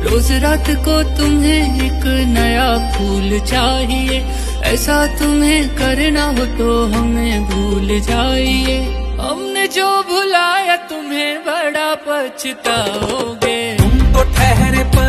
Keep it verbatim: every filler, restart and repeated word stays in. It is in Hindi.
रोज रात को तुम्हें एक नया फूल चाहिए, ऐसा तुम्हें करना हो तो हमें भूल जाइए। हमने जो भुलाया तुम्हें बड़ा पछताओगे। तुम तो ठहरे